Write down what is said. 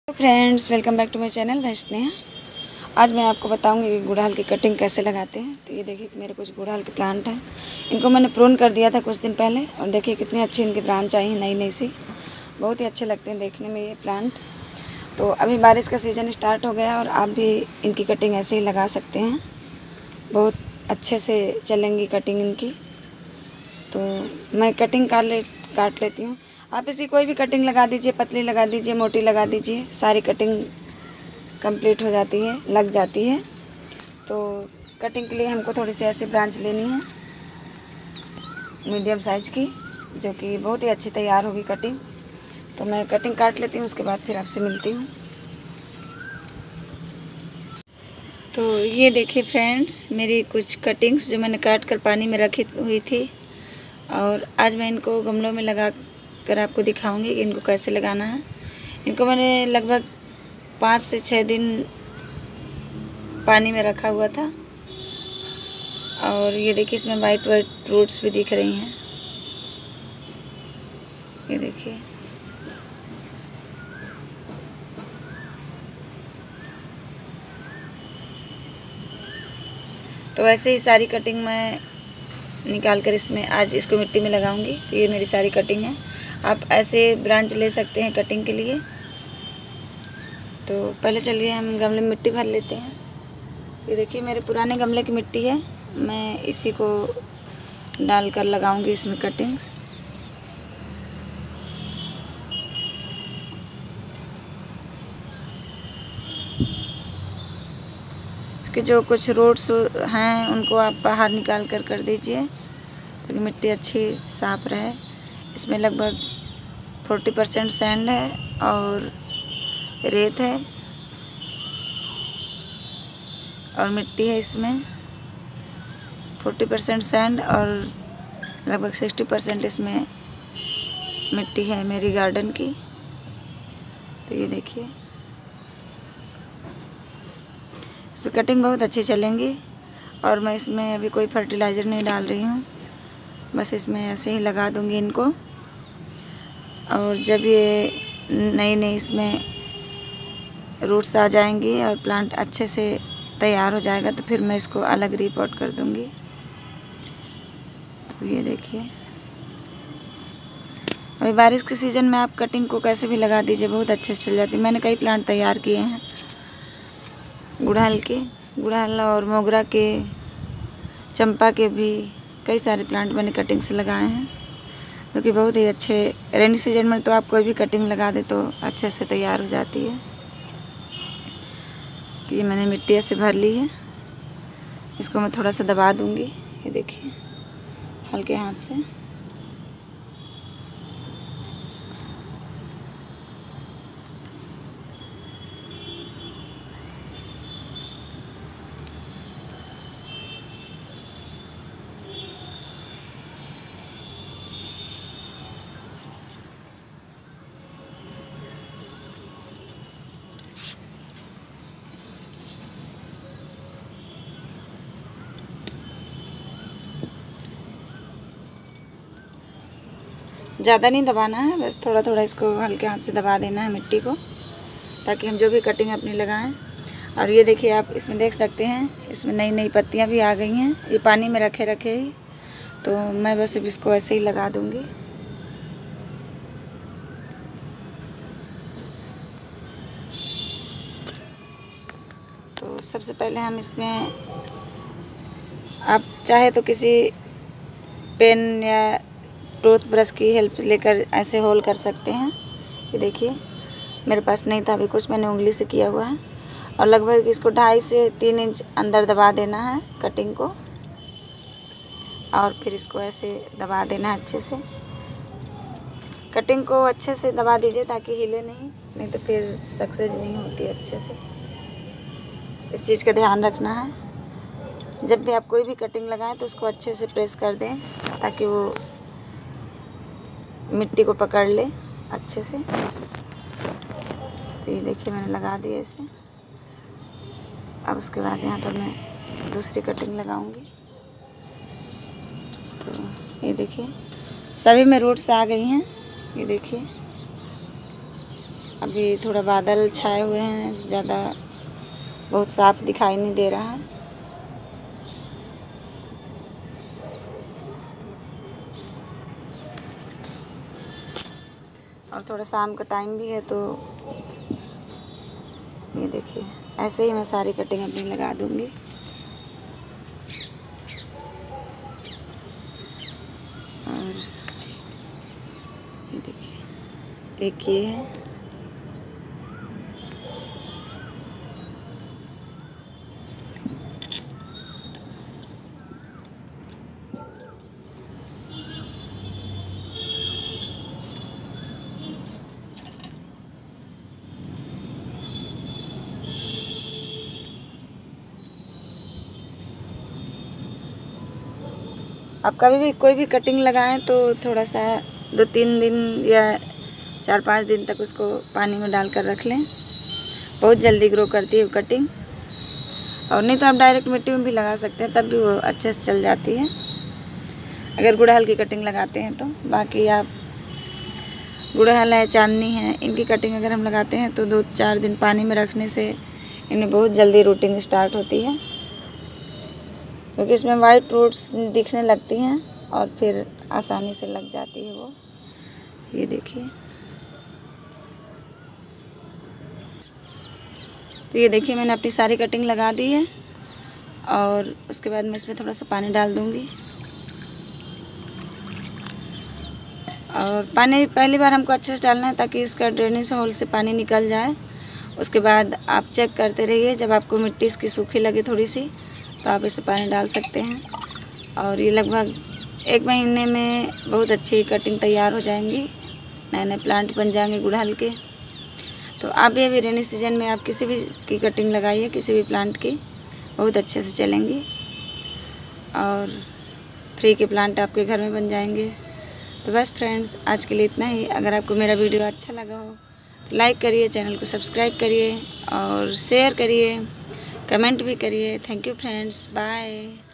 Friends, welcome back to my channel Vaishnav. आज मैं आपको बताऊंगी कि गुड़हल की कटिंग कैसे लगाते हैं। तो ये देखिए मेरे कुछ गुड़हल के प्लांट हैं। इनको मैंने प्रून कर दिया था कुछ दिन पहले और देखिए कितनी अच्छी इनकी ब्रांच आई हैं, नई नई सी। बहुत ही अच्छे लगते हैं देखने में ये प्लांट। तो अभी बारिश का सीज़न स्टार्ट हो गया और आप भी इनकी कटिंग ऐसे ही लगा सकते हैं। बहुत अच्छे से चलेंगी कटिंग इनकी। तो मैं कटिंग काट लेती हूँ। आप इसी कोई भी कटिंग लगा दीजिए, पतली लगा दीजिए, मोटी लगा दीजिए, सारी कटिंग कंप्लीट हो जाती है, लग जाती है। तो कटिंग के लिए हमको थोड़ी सी ऐसी ब्रांच लेनी है मीडियम साइज़ की, जो कि बहुत ही अच्छी तैयार होगी कटिंग। तो मैं कटिंग काट लेती हूँ, उसके बाद फिर आपसे मिलती हूँ। तो ये देखिए फ्रेंड्स, मेरी कुछ कटिंग्स जो मैंने काट कर पानी में रखी हुई थी और आज मैं इनको गमलों में लगा कर आपको दिखाऊंगी कि इनको कैसे लगाना है। इनको मैंने लगभग 5 से 6 दिन पानी में रखा हुआ था और ये देखिए इसमें वाइट वाइट रूट्स भी दिख रही हैं। ये देखिए, तो ऐसे ही सारी कटिंग मैं निकाल कर इसमें आज इसको मिट्टी में लगाऊंगी। तो ये मेरी सारी कटिंग है। आप ऐसे ब्रांच ले सकते हैं कटिंग के लिए। तो पहले चलिए हम गमले में मिट्टी भर लेते हैं। ये देखिए मेरे पुराने गमले की मिट्टी है, मैं इसी को डालकर लगाऊंगी इसमें कटिंग्स। इसके जो कुछ रूट्स हैं उनको आप बाहर निकाल कर दीजिए ताकि मिट्टी अच्छी साफ रहे। इसमें लगभग 40% सैंड है और रेत है और मिट्टी है। इसमें 40% सैंड और लगभग 60% इसमें मिट्टी है मेरी गार्डन की। तो ये देखिए, इसमें कटिंग बहुत अच्छी चलेंगी और मैं इसमें अभी कोई फर्टिलाइज़र नहीं डाल रही हूँ, बस इसमें ऐसे ही लगा दूँगी इनको। और जब ये नई नई इसमें रूट्स आ जाएंगी और प्लांट अच्छे से तैयार हो जाएगा तो फिर मैं इसको अलग रिपोर्ट कर दूँगी। तो ये देखिए, अभी बारिश के सीज़न में आप कटिंग को कैसे भी लगा दीजिए, बहुत अच्छे से चल जाती है। मैंने कई प्लांट तैयार किए हैं गुड़हल और मोगरा के, चंपा के भी कई सारे प्लांट मैंने कटिंग से लगाए हैं, जो कि बहुत ही अच्छे। रेनी सीजन में तो आप कोई भी कटिंग लगा दे तो अच्छे से तैयार हो जाती है। तो ये मैंने मिट्टी ऐसे भर ली है, इसको मैं थोड़ा सा दबा दूँगी। ये देखिए हल्के हाथ से। ज़्यादा नहीं दबाना है, बस थोड़ा थोड़ा इसको हल्के हाथ से दबा देना है मिट्टी को, ताकि हम जो भी कटिंग अपनी लगाएं। और ये देखिए, आप इसमें देख सकते हैं इसमें नई नई पत्तियां भी आ गई हैं। ये पानी में रखे ही, तो मैं बस अब इसको ऐसे ही लगा दूंगी। तो सबसे पहले हम इसमें, आप चाहे तो किसी पेन या टूथब्रश की हेल्प लेकर ऐसे होल कर सकते हैं। ये देखिए मेरे पास नहीं था अभी कुछ, मैंने उंगली से किया हुआ है। और लगभग इसको 2.5 से 3 इंच अंदर दबा देना है कटिंग को, और फिर इसको ऐसे दबा देना है अच्छे से। कटिंग को अच्छे से दबा दीजिए ताकि हिले नहीं तो फिर सक्सेस नहीं होती अच्छे से। इस चीज़ का ध्यान रखना है। जब भी आप कोई भी कटिंग लगाएं तो उसको अच्छे से प्रेस कर दें ताकि वो मिट्टी को पकड़ ले अच्छे से। तो ये देखिए मैंने लगा दिया इसे। अब उसके बाद यहाँ पर मैं दूसरी कटिंग लगाऊंगी। तो ये देखिए सभी में रूट्स आ गई हैं। ये देखिए अभी थोड़ा बादल छाए हुए हैं, ज़्यादा बहुत साफ दिखाई नहीं दे रहा है। और थोड़ा शाम का टाइम भी है, तो ये देखिए ऐसे ही मैं सारी कटिंग अपनी लगा दूँगी। और ये देखिए एक ये है, आप कभी भी कोई भी कटिंग लगाएं तो थोड़ा सा 2-3 दिन या 4-5 दिन तक उसको पानी में डालकर रख लें, बहुत जल्दी ग्रो करती है वो कटिंग। और नहीं तो आप डायरेक्ट मिट्टी में भी लगा सकते हैं, तब भी वो अच्छे से चल जाती है अगर गुड़हल की कटिंग लगाते हैं तो। बाकी आप गुड़हल है, चांदनी है, इनकी कटिंग अगर हम लगाते हैं तो 2-4 दिन पानी में रखने से इनमें बहुत जल्दी रूटिंग स्टार्ट होती है, क्योंकि इसमें वाइट रूट्स दिखने लगती हैं और फिर आसानी से लग जाती है वो। ये देखिए, तो ये देखिए मैंने अपनी सारी कटिंग लगा दी है और उसके बाद मैं इसमें थोड़ा सा पानी डाल दूँगी। और पानी पहली बार हमको अच्छे से डालना है ताकि इसका ड्रेनेज होल से पानी निकल जाए। उसके बाद आप चेक करते रहिए, जब आपको मिट्टी इसकी सूखी लगे थोड़ी सी तो आप इसे पानी डाल सकते हैं। और ये लगभग 1 महीने में बहुत अच्छी कटिंग तैयार हो जाएंगी, नए नए प्लांट बन जाएंगे गुड़हल के। तो आप भी अभी रेनी सीजन में आप किसी भी की कटिंग लगाइए, किसी भी प्लांट की, बहुत अच्छे से चलेंगी और फ्री के प्लांट आपके घर में बन जाएंगे। तो बस फ्रेंड्स, आज के लिए इतना ही। अगर आपको मेरा वीडियो अच्छा लगा हो तो लाइक करिए, चैनल को सब्सक्राइब करिए और शेयर करिए, कमेंट भी करिए। Thank you friends, bye.